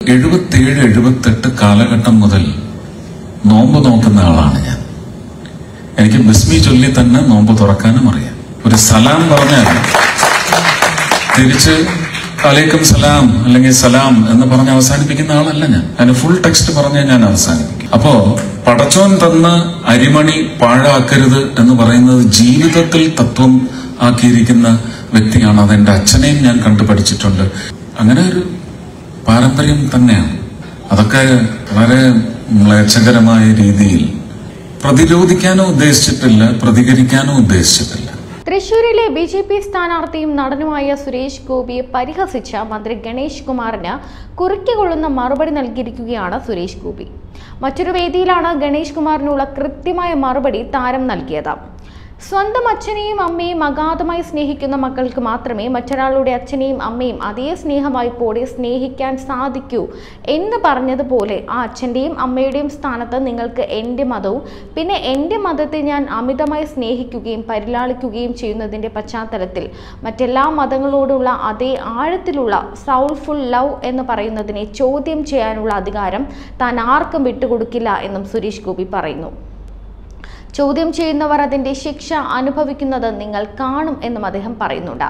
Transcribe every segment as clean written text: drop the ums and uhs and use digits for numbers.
77-78 കാലഘട്ടം മുതൽ നോമ്പ് നോക്കുന്ന ആളാണ് ഞാൻ. എനിക്ക് ബിസ്മി ചൊല്ലി തന്നെ നോമ്പ് തുറക്കാനും അറിയാം. ഒരു സലാം പറഞ്ഞാൽ തിരിച്ച് അലൈക്കും സലാം അല്ലെങ്കിൽ സലാം എന്ന് പറഞ്ഞ് അവസാനിപ്പിക്കുന്ന ആളല്ല ഞാൻ. അതിന് ഫുൾ ടെക്സ്റ്റ് പറഞ്ഞ് ഞാൻ അവസാനിപ്പിക്കും. അപ്പോ പടച്ചോൻ തന്ന അരിമണി പാഴാക്കരുത് എന്ന് പറയുന്നത് ജീവിതത്തിൽ തത്വം ആക്കിയിരിക്കുന്ന വ്യക്തിയാണ്. അതെന്റെ അച്ഛനെയും ഞാൻ കണ്ടുപഠിച്ചിട്ടുണ്ട്. അങ്ങനെ ഒരു പാരമ്പര്യം തന്നെയാണ്. അതൊക്കെ വളരെ മ്ലേച്ഛകരമായ രീതിയിൽ പ്രതിരോധിക്കാനോ ഉദ്ദേശിച്ചിട്ടില്ല, പ്രതികരിക്കാനോ ഉദ്ദേശിച്ചിട്ടില്ല. തൃശൂരിലെ ബിജെപി സ്ഥാനാർത്ഥിയും നടനുമായ സുരേഷ് ഗോപിയെ പരിഹസിച്ച മന്ത്രി ഗണേഷ് കുമാറിന് കുറിക്കൊള്ളുന്ന മറുപടി നൽകിയിരിക്കുകയാണ് സുരേഷ് ഗോപി. മറ്റൊരു വേദിയിലാണ് ഗണേഷ് കുമാറിനുള്ള കൃത്യമായ മറുപടി താരം നൽകിയത്. സ്വന്തം അച്ഛനെയും അമ്മയും അഗാധമായി സ്നേഹിക്കുന്ന മക്കൾക്ക് മാത്രമേ മറ്റൊരാളുടെ അച്ഛനെയും അമ്മയും അതേ സ്നേഹവായ്പോടെ സ്നേഹിക്കാൻ സാധിക്കൂ എന്ന് പറഞ്ഞതുപോലെ ആ അച്ഛൻ്റെയും അമ്മയുടെയും സ്ഥാനത്ത് നിങ്ങൾക്ക് എൻ്റെ മതവും പിന്നെ എൻ്റെ മതത്തെ ഞാൻ അമിതമായി സ്നേഹിക്കുകയും പരിലാളിക്കുകയും ചെയ്യുന്നതിൻ്റെ പശ്ചാത്തലത്തിൽ മറ്റെല്ലാ മതങ്ങളോടുള്ള അതേ ആഴത്തിലുള്ള സൗൾഫുൾ ലവ് എന്ന് പറയുന്നതിനെ ചോദ്യം ചെയ്യാനുള്ള അധികാരം താൻ ആർക്കും വിട്ടുകൊടുക്കില്ല എന്നും സുരേഷ് ഗോപി പറയുന്നു. ചോദ്യം ചെയ്യുന്നവർ അതിൻ്റെ ശിക്ഷ അനുഭവിക്കുന്നത് നിങ്ങൾ കാണും എന്നും അദ്ദേഹം പറയുന്നുണ്ട്.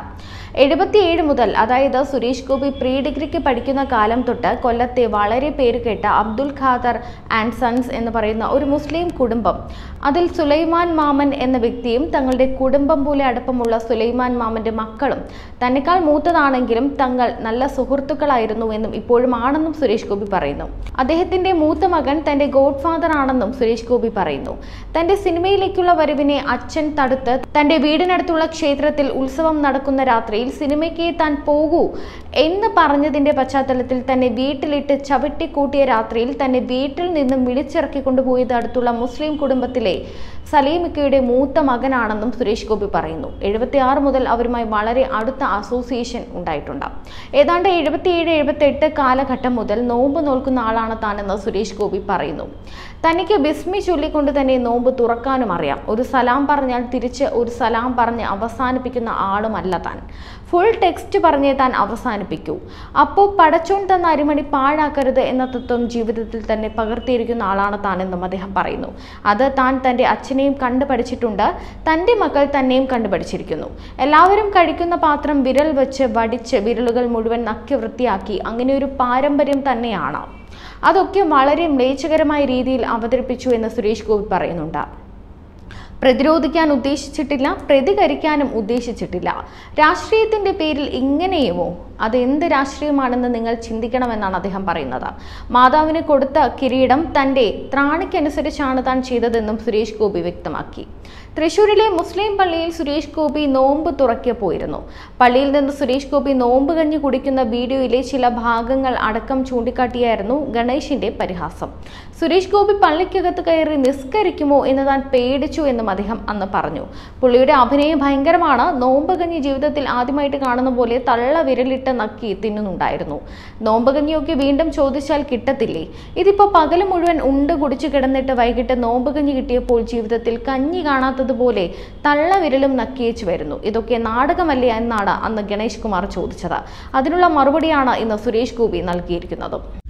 77 മുതൽ, അതായത് സുരേഷ് ഗോപി പ്രീ ഡിഗ്രിക്ക് പഠിക്കുന്ന കാലം തൊട്ട് കൊല്ലത്തെ വളരെ പേരുകേട്ട അബ്ദുൽ ഖാദർ ആൻഡ് സൺസ് എന്ന് പറയുന്ന ഒരു മുസ്ലിം കുടുംബം, അതിൽ സുലൈമാൻ മാമൻ എന്ന വ്യക്തിയും തങ്ങളുടെ കുടുംബം പോലെ അടുപ്പമുള്ള സുലൈമാൻ മാമന്റെ മക്കളും തന്നെക്കാൾ മൂത്തതാണെങ്കിലും തങ്ങൾ നല്ല സുഹൃത്തുക്കളായിരുന്നു എന്നും ഇപ്പോഴും ആണെന്നും സുരേഷ് ഗോപി പറയുന്നു. അദ്ദേഹത്തിന്റെ മൂത്ത മകൻ തന്റെ ഗോഡ് ഫാദർ ആണെന്നും സുരേഷ് ഗോപി പറയുന്നു. തന്റെ സിനിമയിലേക്കുള്ള വരവിനെ അച്ഛൻ തടുത്ത് തന്റെ വീടിനടുത്തുള്ള ക്ഷേത്രത്തിൽ ഉത്സവം നടക്കുന്ന രാത്രിയിൽ സിനിമയ്ക്ക് താൻ പോകൂ എന്ന് പറഞ്ഞതിന്റെ പശ്ചാത്തലത്തിൽ തന്നെ വീട്ടിലിട്ട് ചവിട്ടിക്കൂട്ടിയ രാത്രിയിൽ തന്നെ വീട്ടിൽ നിന്നും വിളിച്ചിറക്കിക്കൊണ്ടുപോയത് അടുത്തുള്ള മുസ്ലിം കുടുംബത്തിലെ സലീമിക്കയുടെ മൂത്ത മകനാണെന്നും സുരേഷ് ഗോപി പറയുന്നു. 76 മുതൽ അവരുമായി വളരെ അടുത്ത അസോസിയേഷൻ ഉണ്ടായിട്ടുണ്ട്. ഏതാണ്ട് 77-78 കാലഘട്ടം മുതൽ നോമ്പ് നോൽക്കുന്ന ആളാണ് താനെന്ന് സുരേഷ് ഗോപി പറയുന്നു. തനിക്ക് ബിസ്മി ചൊല്ലിക്കൊണ്ട് തന്നെ നോമ്പ് തുറക്കാനും അറിയാം. ഒരു സലാം പറഞ്ഞാൽ തിരിച്ച് ഒരു സലാം പറഞ്ഞ് അവസാനിപ്പിക്കുന്ന ആളുമല്ല താൻ. ഫുൾ ടെക്സ്റ്റ് പറഞ്ഞേ താൻ അവസാനിപ്പിക്കൂ. അപ്പോൾ പടച്ചോൻ തന്ന അരിമണി പാഴാക്കരുത് എന്ന തത്വം ജീവിതത്തിൽ തന്നെ പകർത്തിയിരിക്കുന്ന ആളാണ് താനെന്നും അദ്ദേഹം പറയുന്നു. അത് താൻ തൻ്റെ അച്ഛനെയും കണ്ടുപഠിച്ചിട്ടുണ്ട്, തൻ്റെ മക്കൾ തന്നെയും കണ്ടുപഠിച്ചിരിക്കുന്നു. എല്ലാവരും കഴിക്കുന്ന പാത്രം വിരൽ വെച്ച് വടിച്ച് വിരലുകൾ മുഴുവൻ നക്കി വൃത്തിയാക്കി അങ്ങനെ ഒരു പാരമ്പര്യം തന്നെയാണ്. അതൊക്കെ വളരെ മ്ലേച്ഛകരമായ രീതിയിൽ അവതരിപ്പിച്ചു എന്ന് സുരേഷ് ഗോപി പറയുന്നുണ്ട്. പ്രതിരോധിക്കാൻ ഉദ്ദേശിച്ചിട്ടില്ല, പ്രതികരിക്കാനും ഉദ്ദേശിച്ചിട്ടില്ല. രാഷ്ട്രീയത്തിന്റെ പേരിൽ ഇങ്ങനെയുമോ? അത് എന്ത് രാഷ്ട്രീയമാണെന്ന് നിങ്ങൾ ചിന്തിക്കണമെന്നാണ് അദ്ദേഹം പറയുന്നത്. മാതാവിന് കൊടുത്ത കിരീടം തന്റെ ത്രാണിക്കനുസരിച്ചാണ് താൻ ചെയ്തതെന്നും സുരേഷ് ഗോപി വ്യക്തമാക്കി. തൃശൂരിലെ മുസ്ലിം പള്ളിയിൽ സുരേഷ് ഗോപി നോമ്പ് തുറക്കെ പോയിരുന്നു. പള്ളിയിൽ നിന്ന് സുരേഷ് ഗോപി നോമ്പ് കഞ്ഞി കുടിക്കുന്ന വീഡിയോയിലെ ചില ഭാഗങ്ങൾ അടക്കം ചൂണ്ടിക്കാട്ടിയായിരുന്നു ഗണേഷിന്റെ പരിഹാസം. സുരേഷ് ഗോപി പള്ളിക്കകത്ത് കയറി നിസ്കരിക്കുമോ എന്ന് താൻ പേടിച്ചു എന്നും അദ്ദേഹം അന്ന് പറഞ്ഞു. പുള്ളിയുടെ അഭിനയം ഭയങ്കരമാണ്. നോമ്പ് കഞ്ഞി ജീവിതത്തിൽ ആദ്യമായിട്ട് കാണുന്ന പോലെ തള്ള വിരലിട്ട് നക്കി തിന്നുന്നുണ്ടായിരുന്നു. നോമ്പ് കഞ്ഞിയൊക്കെ വീണ്ടും ചോദിച്ചാൽ കിട്ടത്തില്ലേ? ഇതിപ്പോ പകല് മുഴുവൻ ഉണ്ട് കുടിച്ചു കിടന്നിട്ട് വൈകിട്ട് നോമ്പ് കഞ്ഞി കിട്ടിയപ്പോൾ ജീവിതത്തിൽ കഞ്ഞി കാണാത്തതുപോലെ തള്ള വിരലും നക്കിയേച്ചു വരുന്നു. ഇതൊക്കെ നാടകമല്ലേ എന്നാണ് അന്ന് ഗണേഷ് കുമാർ ചോദിച്ചത്. അതിനുള്ള മറുപടിയാണ് ഇന്ന് സുരേഷ് ഗോപി നൽകിയിരിക്കുന്നത്.